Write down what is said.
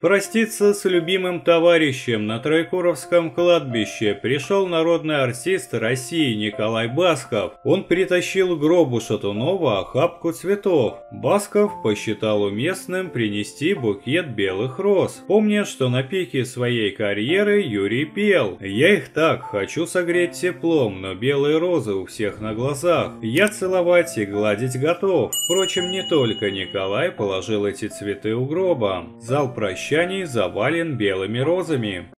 Проститься с любимым товарищем на Троекуровском кладбище пришел народный артист России Николай Басков. Он притащил к гробу Шатунова охапку цветов. Басков посчитал уместным принести букет белых роз, помня, что на пике своей карьеры Юрий пел: «Я их так хочу согреть теплом, но белые розы у всех на глазах. Я целовать и гладить готов». Впрочем, не только Николай положил эти цветы у гроба. Зал прощаний завален белыми розами.